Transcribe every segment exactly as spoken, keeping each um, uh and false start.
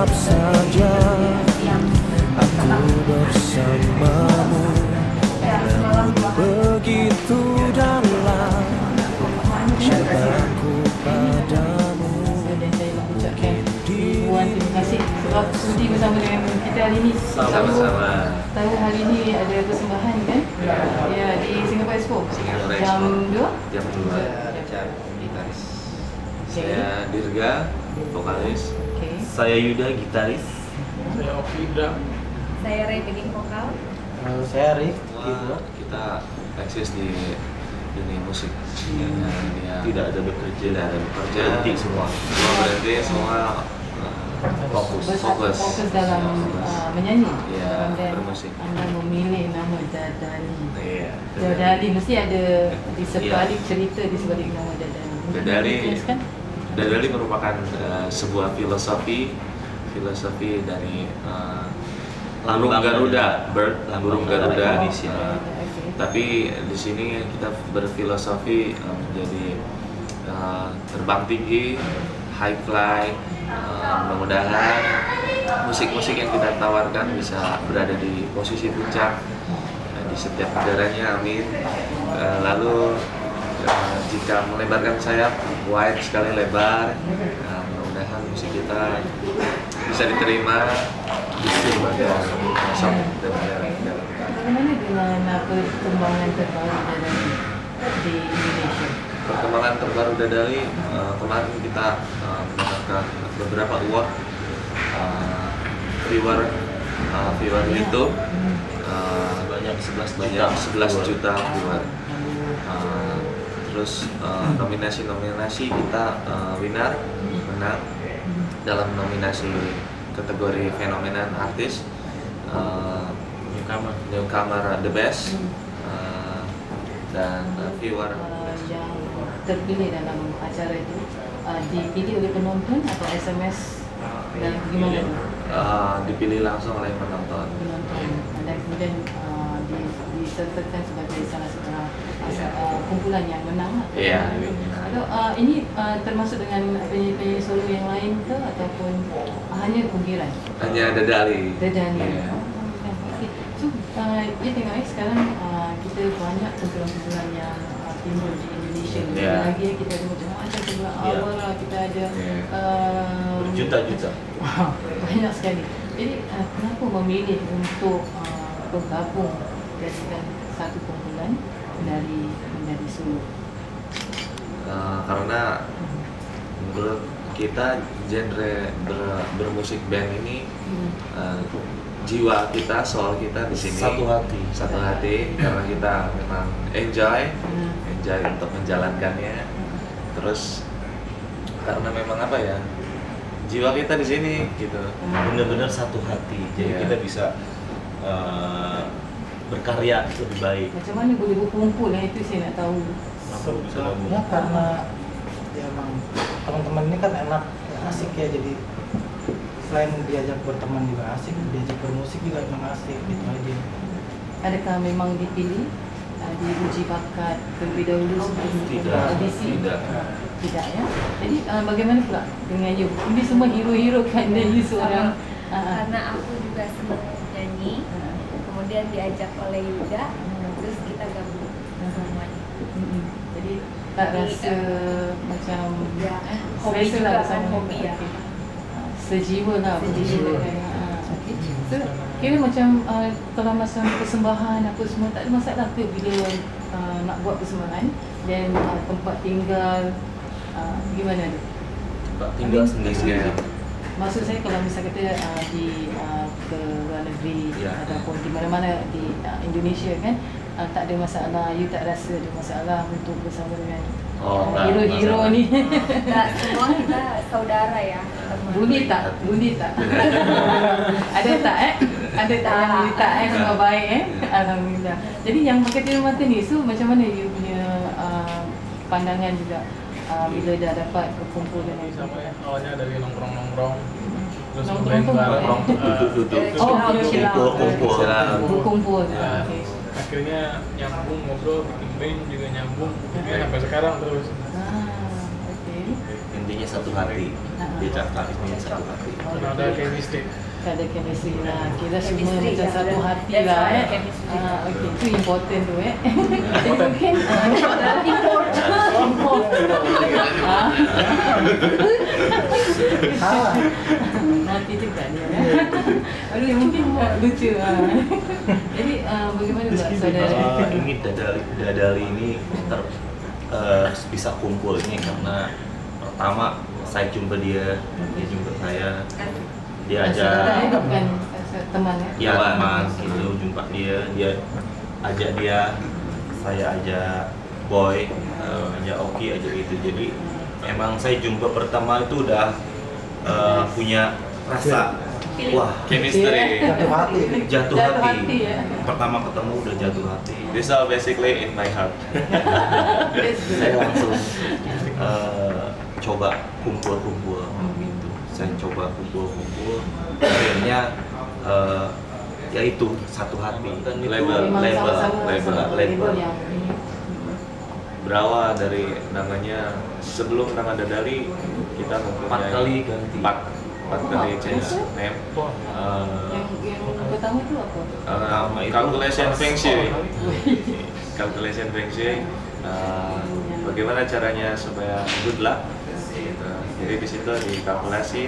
tetap saja aku bersamamu, namun begitu dalam cintaku padamu. Puan, terima kasih sebab sudi bersama dengan kita hari ini. Sama-sama. Tahu hari ini ada persembahan kan? Ya, di Singapore Expo. Singapore Jam Expo. dua? Jam dua. Richard, gitaris. Saya Dirga, vokalis. Okay. Saya Yuda, gitaris. Saya Oki, drum. Saya Ray, backing vokal. Uh, saya Rif, Semua kita eksis di dunia musik. Ya, dia Tidak ada bekerja, tidak ada bekerja. berhenti semua. Semua berhenti, semua uh, fokus. Fokus, fokus dalam uh, menyanyi. Ya, Dan bermusik. Anda memilih nama Dadali. Iya. Dadali mesti ada di sebalik cerita di sebalik nama Dadali. Dadali, Kan? Dadali merupakan uh, sebuah filosofi filosofi dari uh, burung Lambang Garuda, bird, burung lambang Garuda. Indonesia. Uh, tapi di sini kita berfilosofi uh, menjadi uh, terbang tinggi, high fly. Uh, mudah-mudahan musik-musik yang kita tawarkan bisa berada di posisi puncak uh, di setiap negaranya, amin. Uh, lalu uh, jika melebarkan sayap, wide sekali lebar, uh, mudah-mudahan musik kita bisa diterima di berbagai masuk dan negara-negara. Bagaimana dengan apa perkembangan terbaru Dadali di Indonesia? Perkembangan terbaru Dadali, uh, kemarin kita uh, mendapatkan beberapa award, uh, viewer uh, viewer YouTube uh, Sebanyak sebelas banyak juta. sebelas juta viewer. Uh, terus uh, nominasi-nominasi kita uh, winner, menang dalam nominasi kategori fenomenan artis, uh, Newcomer. newcomer the best, uh, dan uh, viewer. Uh, yang terpilih dalam acara itu uh, dipilih oleh penonton atau S M S dan gimana? Uh, dipilih langsung oleh penonton. Penonton dan kemudian uh, di- disertakan sebagai salah satu uh, uh, kumpulan yang menang. Iya. Atau uh, ini uh, termasuk dengan penyanyi-penyanyi solo yang lain ke ataupun uh, hanya kumpulan? Hanya Dadali. Dadali. Iya. Okay. So, uh, ya tengok eh, sekarang uh, kita banyak kumpulan-kumpulan yang uh, timbul di Indonesia. Lebih Yeah. lagi kita ada macam-macam juga Yeah. awal kita ada Yeah. uh, Berjuta-juta. banyak sekali. Jadi uh, kenapa memilih untuk uh, bergabung jadikan satu kumpulan dari menjadi solo? Uh, karena menurut kita genre ber- bermusik band ini Hmm. uh, jiwa kita, soul kita di sini Satu hati. satu hati karena kita memang enjoy, Hmm. enjoy untuk menjalankannya. Terus karena memang apa ya, jiwa kita di sini gitu. Benar-benar satu hati. Jadi Iya. kita bisa uh, berkarya lebih baik. Macam mana boleh berkumpul eh? Itu saya nak tahu. Kenapa bisa gabung? Ya karena ya emang teman-teman ini kan enak, ya, asik ya, jadi selain diajak berteman juga asik, diajak bermusik juga emang asik gitu aja. Adakah memang dipilih uh, diuji bakat terlebih dahulu sebelum Tidak. audisi? Tidak. Tidak ya. Jadi uh, bagaimana pula dengan you? Ini semua hero-hero kan dan you seorang uh, Karena aku juga senang nyanyi, kemudian diajak oleh Yuda, terus kita gabung semuanya. mm-mm. Jadi tak Jadi, rasa uh, macam ya, eh, hobi selesa juga lah kan, bersama. hobi ya. Okey. Uh, Sejiwa lah. Sejiwa. kan. Ah, okey. So, kira macam uh, kalau masa persembahan apa semua tak ada masalah ke bila uh, nak buat persembahan dan uh, tempat tinggal uh, gimana tu? Tempat tinggal Amin. sendiri. Iya. Maksud saya kalau misalnya kita uh, di uh, ke luar negeri Ya. ataupun di mana-mana di uh, Indonesia kan uh, tak ada masalah, you tak rasa ada masalah untuk bersama dengan Oh, uh, tak hero-hero masalah. ni. Tak, semua kita saudara ya, teman. Bunyi tak? Bunyi tak? Ada tak eh? Ada tak yang bunyi tak eh? Semua baik eh? Alhamdulillah. Jadi yang pakai tidur mata ni, so macam mana you punya uh, pandangan juga uh, bila dah dapat berkumpul dengan Sama ya, awalnya dari nongkrong-nongkrong, terus Nongkrong main tu bareng, apa, eh? eh, Duduk-duduk. Oh, Chill out, chill out. Kumpul-kumpul. Chill out. Berkumpul. ya, Okey. akhirnya nyambung ngobrol, bikin band juga nyambung, jadi sampai sekarang terus. Ah, okey. Jadi Intinya satu hati. Dia cakap intinya satu hati. Karena ada chemistry. ada chemistry lah, kita semua Chemistry, macam ya. satu hati That's lah why eh. chemistry. Ah, okay, itu important tu eh. Jadi mungkin ah, ah, Salah. nanti juga dia eh. Aduh, mungkin ah, lucu ah. Jadi ah, bagaimana buat saudara? Uh, ini dadali, dadali ini ter, uh, bisa kumpul ini karena pertama saya jumpa dia, dia jumpa saya, dia Saudara eh, ajak bukan eh, teman eh. ya teman gitu, jumpa dia, dia ajak dia, saya ajak Boy, uh, ajak Oki, ajak itu. Jadi emang saya jumpa pertama itu udah uh, punya rasa wah Chemistry. Jatuh hati. jatuh, Jatuh hati. hati, ya. Pertama ketemu udah jatuh hati. This all basically in my heart. That's good. Saya langsung uh, coba kumpul-kumpul gitu. Saya coba kumpul-kumpul, akhirnya uh, ya itu satu hati. Dan itu Label, Memang label, sama-sama label, sama label. yang ini. Berawal dari namanya sebelum nama Dadali kita mempunyai Empat kali ganti. empat, empat kali change name. Uh, Yang yang pertama itu apa? uh, calculation Feng Shui. Calculation Feng Shui. Uh, bagaimana caranya supaya good luck? Gitu. Jadi di situ dikalkulasi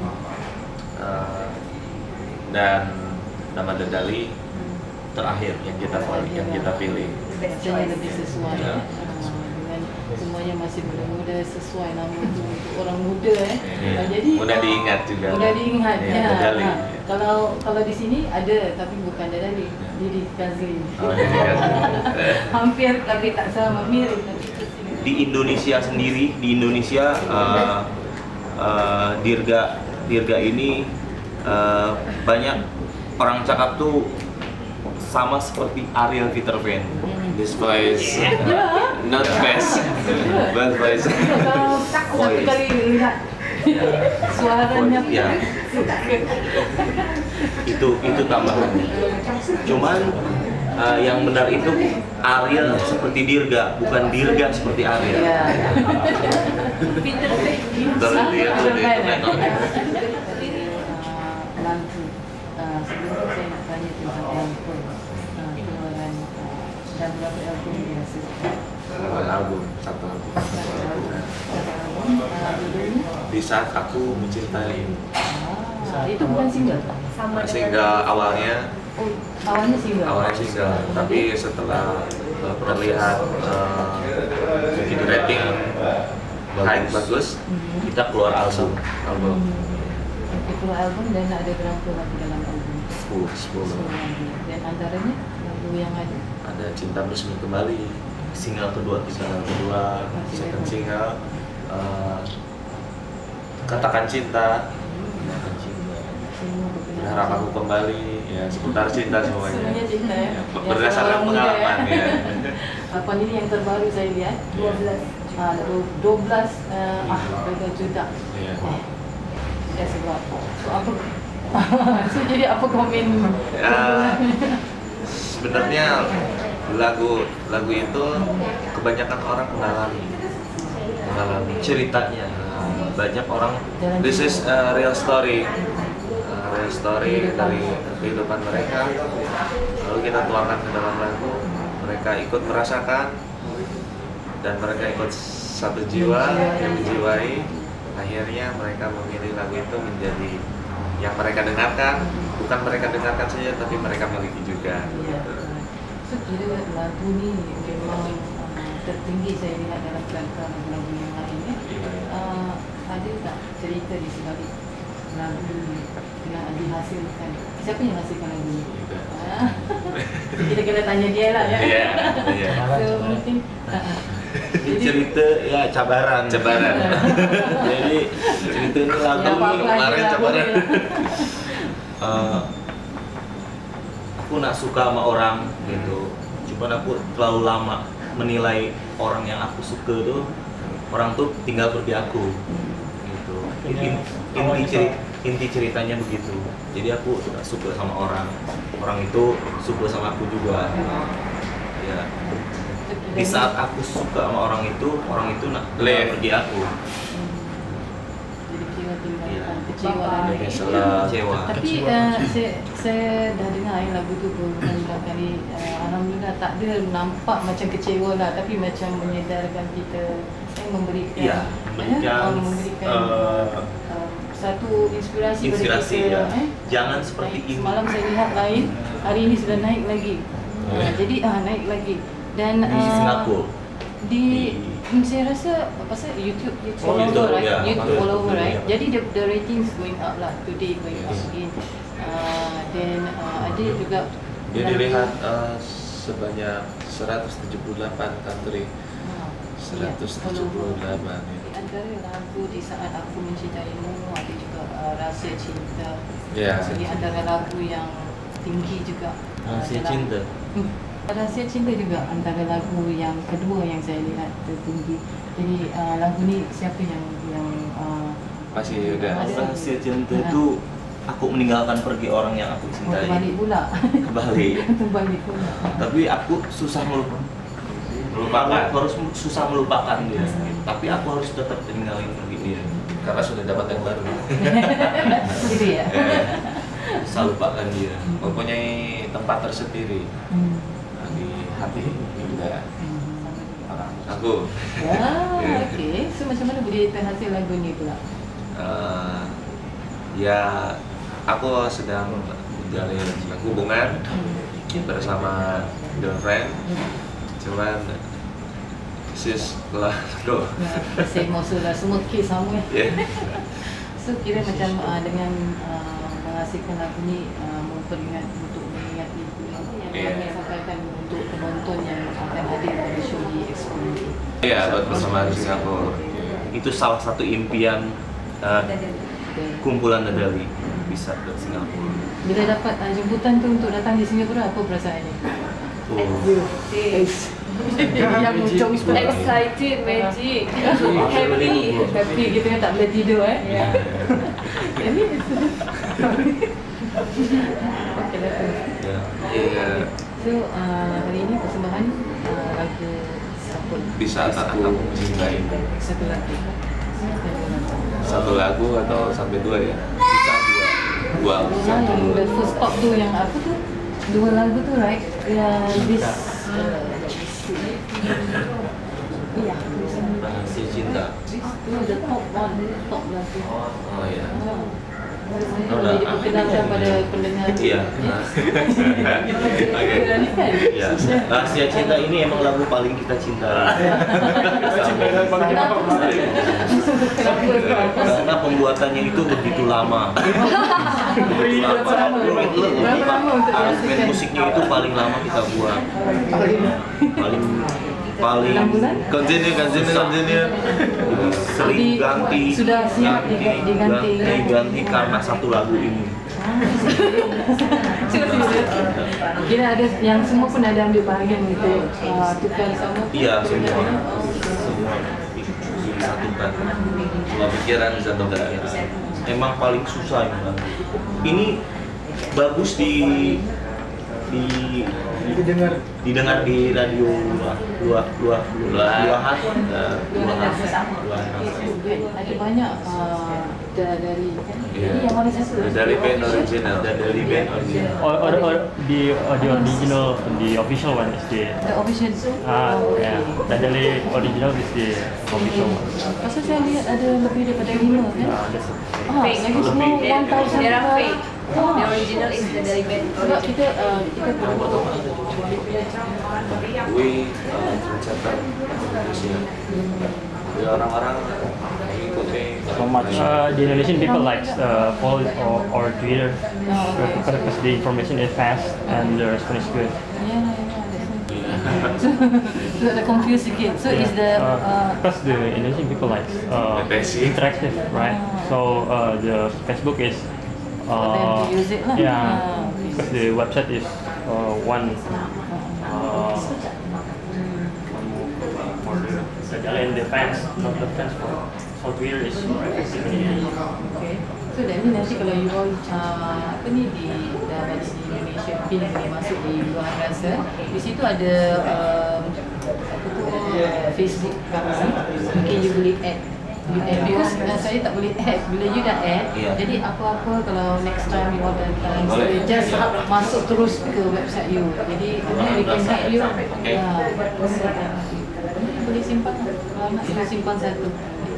uh, dan nama Dadali terakhir yang kita yang kita pilih. Rasanya lebih sesuai Ya. eh. Ah, dengan semuanya masih muda-muda, sesuai nama itu untuk orang muda eh. Iya. Ah, jadi Mudah ah, diingat juga. Mudah diingat Iya, ya. Dadali. Ah, kalau kalau di sini ada tapi bukan Dadali, Didi Kazli. Oh, Didi Kazli. Hampir tapi tak sama mirip tapi ke sini. Di Indonesia sendiri, di Indonesia uh, uh, Dirga Dirga ini uh, banyak orang cakap tuh sama seperti Ariel Peter Pan. This voice, not best, but voice. Kalau satu kali lihat suaranya Ya. itu itu tambahan. Cuman uh, yang benar itu Ariel seperti Dirga, bukan Dirga seperti Ariel. Ya. Peter Pan. Terus dia tuh di internet. Jadi nanti uh, sebelum itu saya nak tanya tentang album uh, keluaran uh, dan berapa album biasa. Album satu album. Album Di saat aku mencintai. ah, itu bukan single. Sama dengan Sehingga awalnya Oh, awalnya single. awalnya single, tapi setelah uh, terlihat uh, mungkin rating high bagus, Mhm. Kita keluar album album Hmm. Itu album dan ada berapa lagu dalam album? sepuluh sepuluh. sepuluh lagu. Dan antaranya lagu yang ada. Ada Cinta Bersemi Kembali, single kedua kita. single kedua, second single, uh, Katakan Cinta, Semua Berharap Aku Kembali, ya seputar cinta semuanya. Semuanya cinta ya. Ya, Yang berdasarkan orang muda pengalaman ya. Apa ini yang terbaru saya lihat? dua belas Ah, dua belas eh, ah, dua belas juta. Iya. Eh, ya sebab. So apa? So jadi apa komen? Ya, sebenarnya lagu lagu itu kebanyakan orang mengalami mengalami Ceritanya banyak orang this is a real story, a real story dari kehidupan mereka, lalu kita tuangkan ke dalam lagu, mereka ikut merasakan dan mereka ikut satu jiwa yang menjiwai, akhirnya mereka memilih lagu itu menjadi yang mereka dengarkan, bukan mereka dengarkan saja tapi mereka miliki juga. Ya. So kira lagu ni memang uh, tertinggi saya lihat dalam kerangka lagu yang lain ya. Uh, ada tak cerita di sebalik lagu ni yang dihasilkan? Siapa yang hasilkan lagu ni? Juga. Ah. Kita kena tanya dia lah ya. Iya, iya. So mungkin uh, jadi cerita ya cabaran. Cabaran. Jadi cerita ini lagu ya, apa-apa ini aja kemarin lah, cabaran. boleh lah. uh, aku nak suka sama orang gitu. Cuman aku terlalu lama menilai orang yang aku suka tuh, orang tuh tinggal pergi aku gitu. Inti, inti, ceri, inti ceritanya begitu. Jadi aku suka sama orang, orang itu suka sama aku juga. Ya di saat aku suka sama orang itu, orang itu nak Leave. pergi aku. Jadi kira tinggalkan Iya. kecewa Bye-bye. lagi. Biasalah. Kecewa. Tapi uh, saya, saya dah dengar eh, lagu tu beberapa kali. Uh, Alhamdulillah tak ada nampak macam kecewa lah, tapi macam menyedarkan kita, eh, memberikan, Iya, memberikan, eh, memberikan eh, uh, satu inspirasi, Inspirasi, pada kita. ya. Eh. Jangan seperti Naik. ini. Semalam saya lihat lain, hari ini sudah naik lagi. Uh, jadi ah uh, naik lagi. Dan Di uh, Singapura. di hmm, saya rasa pasal YouTube, YouTube all YouTube, over, right? ya. YouTube all over, right? Ya. Jadi the, the ratings going up lah, today going up again. Uh, then uh, ada juga Dia dilihat uh, sebanyak seratus tujuh puluh delapan country. Ah, seratus ya, all tujuh puluh over. delapan ya. Di antara lagu Di Saat Aku Mencintaimu ada juga uh, Rasa Cinta. Ya. Jadi antara lagu yang tinggi juga. uh, Rasa dalam- Cinta. Hmm. Rahsia Cinta juga antara lagu yang kedua yang saya lihat tertinggi. Jadi uh, lagu ni siapa yang yang uh, Masih ada. Ada. Rahasia cinta itu aku meninggalkan pergi orang yang aku mau cintai. terbalik pula. Kembali. Terbalik pula. Tapi aku susah melupakan. Melupakan. Aku harus susah melupakan dia. Tapi aku harus tetap tinggalin pergi dia. Karena sudah dapat yang baru. Gitu ya. Susah lupakan dia. Mempunyai tempat tersendiri Hmm. di hati juga. Hmm. Aku Ya, okey. So macam mana boleh terhasil lagu ni pula? uh, ya aku sedang menjalin hubungan bersama girlfriend. Cuman sis lah do. Ya, saya mau sudah semua kes sama. Ya. So kira macam uh, dengan uh, menghasilkan lagu ni uh, memperingat untuk mengingati apa yang Yeah. kami sampaikan untuk penonton yang akan hadir pada show di Expo nanti. Iya, buat bersama di Singapura. Itu salah satu impian uh, kumpulan Dadali bisa ke Singapura. Bila dapat uh, jemputan tu untuk datang di Singapura, apa perasaannya? Oh. Yang jemputan Excited, magic, happy. happy kita kan tak boleh tidur eh. Ya. Jadi okey lah tu. Ya. Iya, So uh, hari ini persembahan uh, lagu apa? di saat aku mencintai. Satu lagu. Satu lagu atau sampai dua ya? Bisa dua. Dua. Ah, yang the first part tu yang apa tu? Dua lagu tu right? Yang this uh, iya, this one. Rahasia cinta. This tu the top one, top lagu. Oh ya. Ah. Boleh diperkenalkan pada pendengar. Iya. Oke. Ya. Rahasia cinta ini emang lagu paling kita cinta. Kenapa? Kenapa? Karena pembuatannya itu begitu lama. Begitu Berapa lama? Berapa lama untuk Aransemen dihasilkan? musiknya itu paling lama kita buat. Paling paling Enam bulan? Continue, continue, continue. sering Jadi, ganti, sudah siap diga- diganti. ganti, ganti karena satu lagu ini. Kira ada yang semua pun ada ambil bahagian untuk uh, tukar sama. Iya semua, semua disatukan. Semua pikiran disatukan. Emang paling susah ini lagu. Ini bagus di di Didengar. didengar di radio dua dua dua dua dua hat eh, dua hat dua hat. Ada banyak uh, da- dari Iya. ini yang mana satu? Dari band original. Dan dari band original. Or, or, or the uh, the original, the official one is the The official. ah Oh, yeah, okay. the Dali original is the official one. Pasal saya lihat ada lebih daripada lima kan? Ah, that's Ah, Fake. lagi semua Lebih. one thousand. There are fake. The original is the dari band Sebab original. kita uh, kita perlu We uh, mencetak Indonesia. Jadi orang-orang mengikuti. So much. Uh, the Indonesian people likes uh, follow or, or Twitter Oh, okay. because the information is fast and the response is good. Ya, ya, ya. So, so ada confuse sikit. So is the Uh, uh, because the Indonesian people likes uh, Depresi. interactive, right? So uh, the Facebook is For them uh, to use it lah. yeah, Ah, okay. because the website is uh, one uh, for the and the fans, not the fans for for Twitter is Okay. So that means nanti kalau you all uh, apa ni di dah balik di Indonesia, pin boleh masuk di luar angkasa, di situ ada um, Facebook kami, mungkin you boleh add. You add because uh, saya tak boleh add. Bila you dah add, Yeah. jadi apa-apa kalau next time you order kan, Boleh. just masuk terus ke website you. Jadi we can help you. Okay. Uh, boleh simpan, kalau nak boleh simpan satu.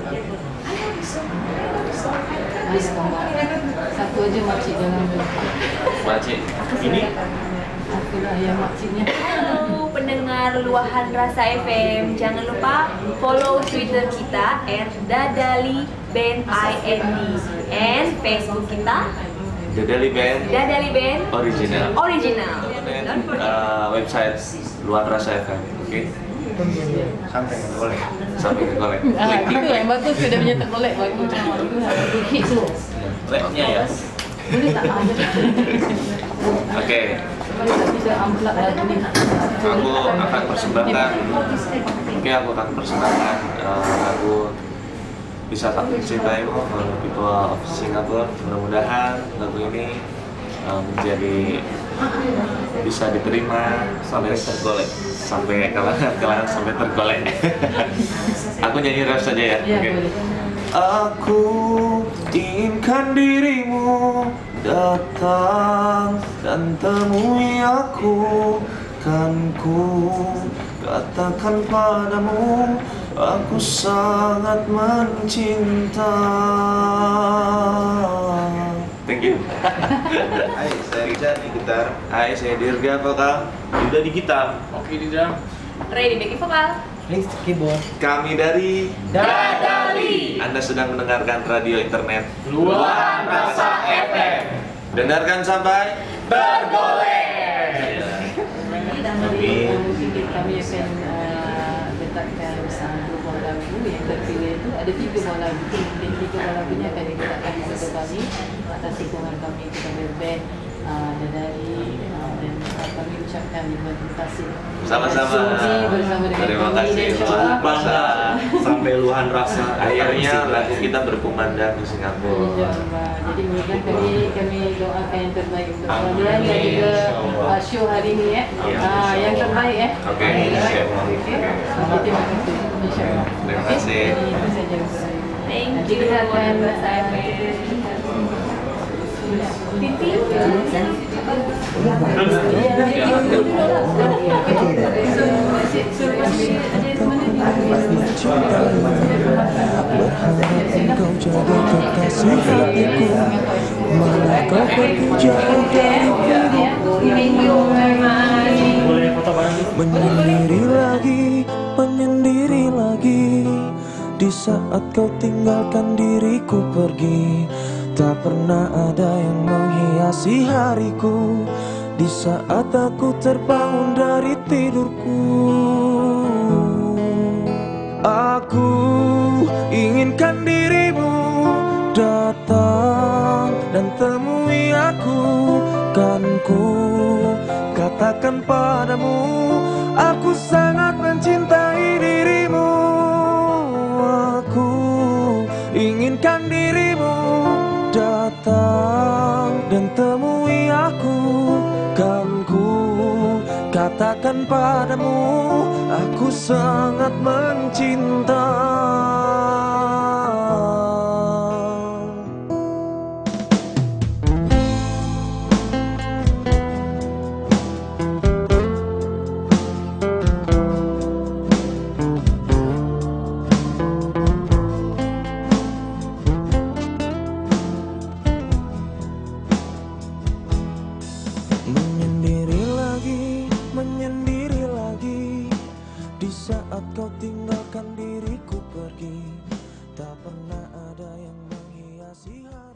Nice gambar. Satu aja makcik jangan tu. Makcik. Ini Akulah yang makciknya. Halo pendengar Luahan Rasa F M, jangan lupa follow Twitter kita at dadali band ind and Facebook kita The Daily Band Dadali Band Original. Original. Dan Don't forget. uh, website Luar Rasa F M. Oke. Sampai ke golek. Sampai ke kolek. Ah, Klik, klik, itu yang bagus tu dia punya tak kolek bagus. Itu lah hit tu. lab-nya ya. Boleh tak ada? Oke. Boleh tak bisa unplug lagu ni? Aku akan persembahkan. Oke, aku akan persembahkan uh, lagu Bisa Tak Mencintaimu for People of Singapore. Mudah-mudahan lagu ini uh, menjadi bisa diterima sampai tergolek, sampai kalangan kalangan sampai tergolek. Aku nyanyi rap saja ya. Ya, Oke. boleh. Aku inginkan dirimu datang dan temui aku, kan ku katakan padamu aku sangat mencinta. Thank you. Hai, saya Richard di gitar. Hai, saya Dirga vokal. Udah di gitar. Oke di jam. Ready backing vokal. Please keyboard. Kami dari Dadali. Anda sedang mendengarkan radio internet Luahan Rasa F M. Dengarkan sampai Bergolek. Tapi kami akan uh, letakkan uh, dua buah lagu yang terpilih itu ada tiga buah lagu. Dan tiga buah lagunya akan diletakkan kepada kami atas sokongan kami kepada band uh, Dadali uh, dan uh, kami ucapkan terima kasih. Sama-sama. Sudi bersama dengan Terima kami kasih. dan juga Luahan Bangga Rasa. sampai luahan rasa. Akhirnya lagu kita berkumandang di Singapura. InsyaAllah. Jadi mudah kami kami doakan yang terbaik untuk Amin. kalian dan juga InsyaAllah. uh, show hari ini ya. Ya, Ah, yang terbaik ya. Oke, Alright. siap. Okey. Terima kasih. InsyaAllah. Terima Okey. kasih. Jadi itu saja untuk hari ini. Thank Nanti you kita akan Luahan Rasa F M. Pipi. Engkau jadi kekasih hatiku, malah kau pergi jauh dari Thank you very much. Boleh foto bareng? menyendiri lagi, menyendiri lagi. Di saat kau tinggalkan diriku pergi, tak pernah ada yang menghiasi hariku. Di saat aku terbangun dari tidurku, aku inginkan dirimu datang dan temui aku, kan ku katakan padamu aku sangat mencintai dirimu. Aku inginkan dirimu datang dan temui aku, kan ku katakan padamu aku sangat mencinta. Menyendiri lagi, menyendiri lagi. Di saat kau tinggalkan diriku pergi, tak pernah ada yang menghiasi hati.